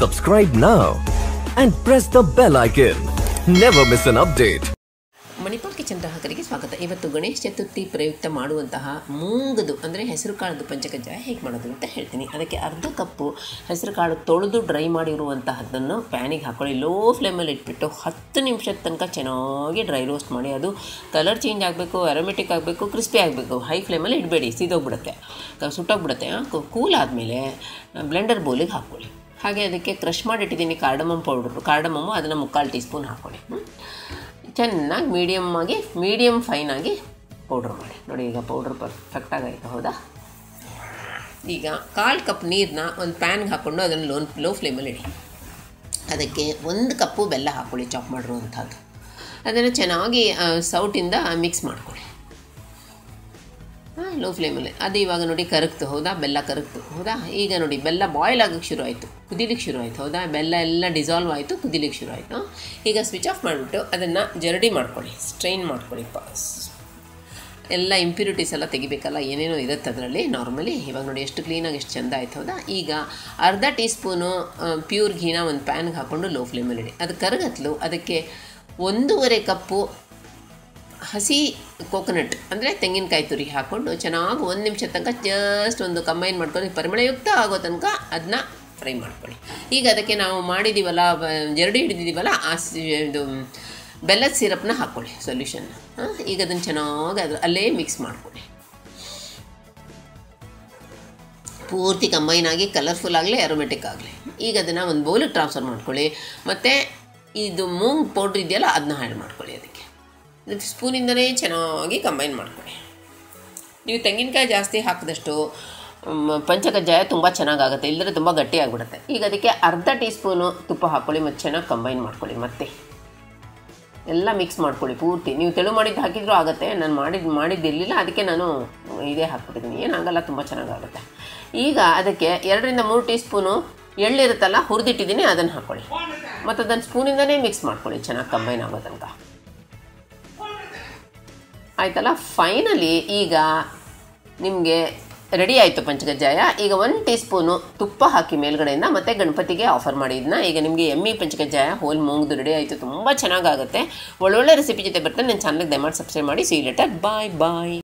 Subscribe now and press the bell icon. Never miss an update. Manipal kitchen ಗ್ರಾಹಕರಿಗೆ ಸ್ವಾಗತ. ಇವತ್ತು ಗಣೇಶ ಚತುರ್ಥಿ ಪ್ರಯುಕ್ತ ಮಾಡುವಂತಹ ಮೂಂಗದು ಅಂದರೆ ಹೆಸರು ಕಾಳದು ಪಂಚಕಜ್ಜಾಯ ಹೇಗೆ ಮಾಡೋದು ಅಂತ ಹೇಳ್ತೀನಿ. ಅದಕ್ಕೆ ಅರ್ಧ ಕಪ್ಪು ಹೆಸರು ಕಾಳು ತೊಳೆದು ಡ್ರೈ ಮಾಡಿರುವಂತಹದ್ದನ್ನು ಪ್ಯಾನಿಗೆ ಹಾಕೊಳ್ಳಿ. ಲೋ ಫ್ಲೇಮಲ್ಲಿ ಇಟ್ಬಿಟ್ಟು 10 ನಿಮಿಷದ ತನಕ ಚೆನ್ನಾಗಿ ಡ್ರೈ ರೋಸ್ಟ್ ಮಾಡಿ. ಅದು ಕಲರ್ ಚೇಂಜ್ ಆಗಬೇಕು, ಅರೋಮೆಟಿಕ್ ಆಗಬೇಕು, ಕ್ರಿಸ್ಪಿ ಆಗಬೇಕು. ಹೈ ಫ್ಲೇಮಲ್ಲಿ ಇಡಬೇಡಿ, ಸೀದೋಗ್ಬಿಡುತ್ತೆ, ಸುಟ್ಟೋಗ್ಬಿಡುತ್ತೆ. ಕೂಲ್ ಆದಮೇಲೆ ಬ್ಲೆಂಡರ್ ಬೌಲಿಗೆ ಹಾಕ್ಕೊಳ್ಳಿ. ಹಾಗೆ ಅದಕ್ಕೆ ಕ್ರಷ್ ಮಾಡಿಟ್ಟಿದ್ದೀನಿ ಕಾರ್ಡಮಮ್ಮು, ಅದನ್ನು 3/4 ಟೀ ಸ್ಪೂನ್ ಹಾಕ್ಕೊಳ್ಳಿ. ಚೆನ್ನಾಗಿ ಮೀಡಿಯಮ್ ಫೈನಾಗಿ ಪೌಡ್ರ್ ಮಾಡಿ. ನೋಡಿ, ಈಗ ಪೌಡ್ರ್ ಪರ್ಫೆಕ್ಟಾಗೈತೆ, ಹೌದಾ? ಈಗ 1/4 ಕಪ್ ನೀರನ್ನ ಒಂದು ಪ್ಯಾನ್ಗೆ ಹಾಕ್ಕೊಂಡು ಅದನ್ನು ಲೋ ಫ್ಲೇಮಲ್ಲಿ ಇಡಿ. ಅದಕ್ಕೆ 1 ಕಪ್ಪು ಬೆಲ್ಲ ಹಾಕ್ಕೊಳ್ಳಿ, ಚಾಪ್ ಮಾಡಿರುವಂಥದ್ದು. ಅದನ್ನು ಚೆನ್ನಾಗಿ ಸೌಟಿಂದ ಮಿಕ್ಸ್ ಮಾಡ್ಕೊಳ್ಳಿ ಲೋ ಫ್ಲೇಮಲ್ಲಿ. ಅದು ಇವಾಗ ನೋಡಿ ಕರಗ್ತು, ಹೌದಾ? ಬೆಲ್ಲ ಕರಗ್ತು, ಹೌದಾ? ಈಗ ನೋಡಿ ಬೆಲ್ಲ ಬಾಯ್ಲ್ ಆಗೋಕ್ಕೆ ಶುರು ಆಯಿತು, ಕುದಿಲಿಕ್ಕೆ ಶುರು ಆಯಿತು, ಹೌದಾ? ಬೆಲ್ಲ ಎಲ್ಲ ಡಿಸಾಲ್ವ್ ಆಯಿತು, ಕುದಿಲಿಕ್ಕೆ ಶುರು ಆಯಿತು. ಈಗ ಸ್ವಿಚ್ ಆಫ್ ಮಾಡಿಬಿಟ್ಟು ಅದನ್ನು ಜರಡಿ ಮಾಡ್ಕೊಳ್ಳಿ, ಸ್ಟ್ರೈನ್ ಮಾಡ್ಕೊಳ್ಳಿ. ಎಲ್ಲ ಇಂಪ್ಯೂರಿಟೀಸ್ ಎಲ್ಲ ತೆಗಿಬೇಕಲ್ಲ, ಏನೇನೋ ಇರುತ್ತೆ ಅದರಲ್ಲಿ ನಾರ್ಮಲಿ. ಇವಾಗ ನೋಡಿ ಎಷ್ಟು ಕ್ಲೀನಾಗಿ ಎಷ್ಟು ಚೆಂದ ಆಯ್ತು, ಹೌದಾ? ಈಗ ಅರ್ಧ ಟೀ ಸ್ಪೂನು ಪ್ಯೂರ್ ಘೀನ ಒಂದು ಪ್ಯಾನ್ಗೆ ಹಾಕ್ಕೊಂಡು ಲೋ ಫ್ಲೇಮಲ್ಲಿ ಇಡಿ. ಅದು ಕರಗತ್ಲು. ಅದಕ್ಕೆ 1.5 ಕಪ್ಪು ಹಸಿ ಕೋಕೋನಟ್ ಅಂದರೆ ತೆಂಗಿನಕಾಯಿ ತುರಿ ಹಾಕ್ಕೊಂಡು ಚೆನ್ನಾಗಿ 1 ನಿಮಿಷ ತನಕ ಜಸ್ಟ್ ಒಂದು ಕಂಬೈನ್ ಮಾಡ್ಕೊಂಡು ಪರಿಮಳಯುಕ್ತ ಆಗೋ ತನಕ ಅದನ್ನ ಫ್ರೈ ಮಾಡ್ಕೊಳ್ಳಿ. ಈಗ ಅದಕ್ಕೆ ನಾವು ಮಾಡಿದ್ದೀವಲ್ಲ, ಜರಡಿ ಹಿಡಿದಿದ್ದೀವಲ್ಲ, ಇದು ಬೆಲ್ಲದ ಸಿರಪ್ನ ಹಾಕ್ಕೊಳ್ಳಿ, ಸೊಲ್ಯೂಷನ್ನ. ಈಗ ಅದನ್ನು ಚೆನ್ನಾಗಿ ಅಲ್ಲೇ ಮಿಕ್ಸ್ ಮಾಡ್ಕೊಳ್ಳಿ. ಪೂರ್ತಿ ಕಂಬೈನ್ ಆಗಿ ಕಲರ್ಫುಲ್ ಆಗಲಿ, ಅರೋಮೆಟಿಕ್ ಆಗಲಿ. ಈಗ ಅದನ್ನು ಒಂದು ಬೌಲಿಗೆ ಟ್ರಾನ್ಸ್ಫರ್ ಮಾಡ್ಕೊಳ್ಳಿ. ಮತ್ತು ಇದು ಮೂಂಗ್ ಪೌಡ್ರ್ ಇದೆಯಲ್ಲ, ಅದನ್ನ ಆ್ಯಡ್ ಮಾಡ್ಕೊಳ್ಳಿ. ಅದಕ್ಕೆ ಸ್ಪೂನಿಂದನೇ ಚೆನ್ನಾಗಿ ಕಂಬೈನ್ ಮಾಡ್ಕೊಳ್ಳಿ. ನೀವು ತೆಂಗಿನಕಾಯಿ ಜಾಸ್ತಿ ಹಾಕಿದಷ್ಟು ಪಂಚಕಜ್ಜಾಯ ತುಂಬ ಚೆನ್ನಾಗಾಗುತ್ತೆ, ಇಲ್ಲದ್ರೆ ತುಂಬ ಗಟ್ಟಿ ಆಗಿಬಿಡುತ್ತೆ. ಈಗ ಅದಕ್ಕೆ ಅರ್ಧ ಟೀ ಸ್ಪೂನು ತುಪ್ಪ ಹಾಕ್ಕೊಳ್ಳಿ, ಮತ್ತು ಚೆನ್ನಾಗಿ ಕಂಬೈನ್ ಮಾಡ್ಕೊಳ್ಳಿ. ಮತ್ತೆ ಎಲ್ಲ ಮಿಕ್ಸ್ ಮಾಡ್ಕೊಳ್ಳಿ ಪೂರ್ತಿ. ನೀವು ತೆಳು ಮಾಡಿದ್ದು ಹಾಕಿದರೂ ಆಗುತ್ತೆ, ನಾನು ಮಾಡಿದ್ದಿರಲಿಲ್ಲ, ಅದಕ್ಕೆ ನಾನು ಇದೇ ಹಾಕ್ಬಿಟ್ಟಿದ್ದೀನಿ. ಏನಾಗಲ್ಲ, ತುಂಬ ಚೆನ್ನಾಗಾಗುತ್ತೆ. ಈಗ ಅದಕ್ಕೆ 2 ರಿಂದ 3 ಟೀ ಸ್ಪೂನು ಎಳ್ಳಿರುತ್ತಲ್ಲ, ಹುರಿದಿಟ್ಟಿದ್ದೀನಿ, ಅದನ್ನು ಹಾಕ್ಕೊಳ್ಳಿ. ಮತ್ತು ಅದನ್ನು ಸ್ಪೂನಿಂದನೇ ಮಿಕ್ಸ್ ಮಾಡ್ಕೊಳ್ಳಿ, ಚೆನ್ನಾಗಿ ಕಂಬೈನ್ ಆಗೋ ತನಕ. ಆಯ್ತಲ್ಲ? ಫೈನಲಿ ಈಗ ನಿಮಗೆ ರೆಡಿ ಆಯಿತು ಪಂಚಕಜ್ಜಾಯ. ಈಗ 1 ಟೀ ಸ್ಪೂನು ತುಪ್ಪ ಹಾಕಿ ಮೇಲ್ಗಡೆಯಿಂದ ಮತ್ತೆ ಗಣಪತಿಗೆ ಆಫರ್ ಮಾಡಿದ್ನ. ಈಗ ನಿಮಗೆ ಎಮ್ಮಿ ಪಂಚಕಜ್ಜಾಯ ಹೋಲ್ ಮೂಂಗ್ದು ರೆಡಿ ಆಯಿತು. ತುಂಬ ಚೆನ್ನಾಗಾಗುತ್ತೆ. ಒಳ್ಳೊಳ್ಳೆ ರೆಸಿಪಿ ಜೊತೆ ಬರ್ತಾನೆ. ನನ್ನ ಚಾನಲ್ಗೆ ದಯಮಾಡಿ ಸಬ್ಸ್ಕ್ರೈಬ್ ಮಾಡಿ. See you later. Bye bye.